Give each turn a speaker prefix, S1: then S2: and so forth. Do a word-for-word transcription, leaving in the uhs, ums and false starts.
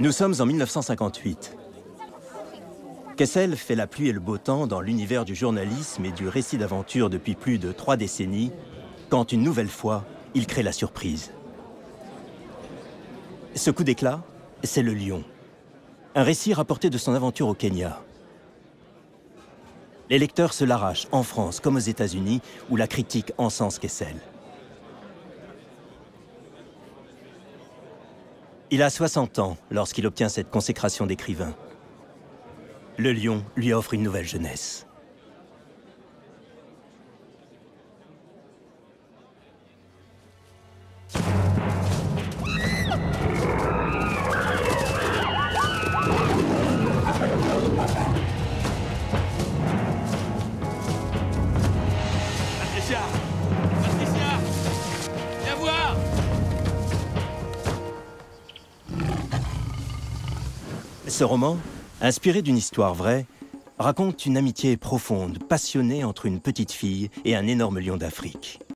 S1: Nous sommes en mille neuf cent cinquante-huit. Kessel fait la pluie et le beau temps dans l'univers du journalisme et du récit d'aventure depuis plus de trois décennies, quand une nouvelle fois, il crée la surprise. Ce coup d'éclat, c'est Le Lion. Un récit rapporté de son aventure au Kenya. Les lecteurs se l'arrachent en France comme aux États-Unis, où la critique encense Kessel. Il a soixante ans lorsqu'il obtient cette consécration d'écrivain. Le Lion lui offre une nouvelle jeunesse.
S2: Patricia! Patricia! Viens voir!
S1: Ce roman, inspiré d'une histoire vraie, raconte une amitié profonde, passionnée entre une petite fille et un énorme lion d'Afrique.